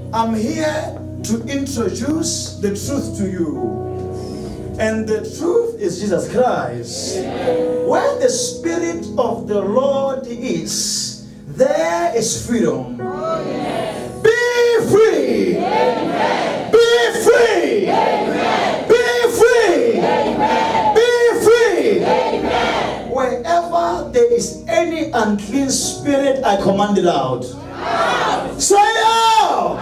I'm here to introduce the truth to you. And the truth is Jesus Christ. Where the Spirit of the Lord is, there is freedom. Be free. Be free. Be free. Be free. Wherever there is any unclean spirit, I command it out. Say out.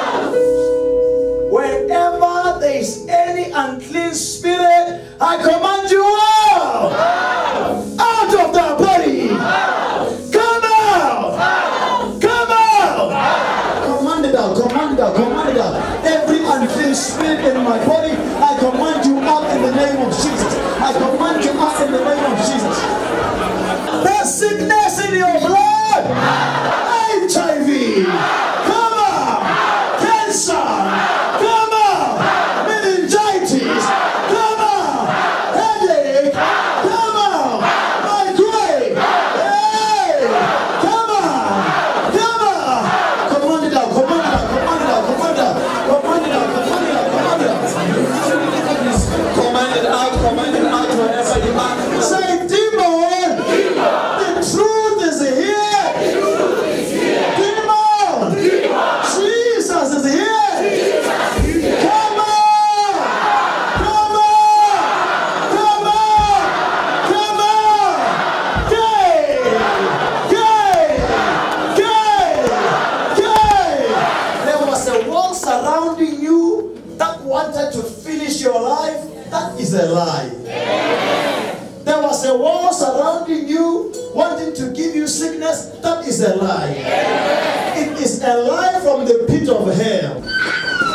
Wherever there is any unclean spirit, I command you out. Out of the body. Come out. Come out. Command it out. Command it out. Command it out. Every unclean spirit in my body, I command you out in the name of Jesus. I command you out in the name of Jesus. The sickness in your blood, HIV, come on, cancer, come on, meningitis, come on, headache, come on, migraine, hey, come on, command it out, command it out, command it out, command it out, command it out, command it out, command it out, command it out, command it out, wherever you are. Say, demon, the truth is here. Demon, Jesus is here. Come on, come on, come on, come on. Gay, gay, gay, gay. There was a wall surrounding you that wanted to finish your life. That is a lie. There was a wall surrounding you, wanting to give you sickness. That is a lie. It is a lie from the pit of hell.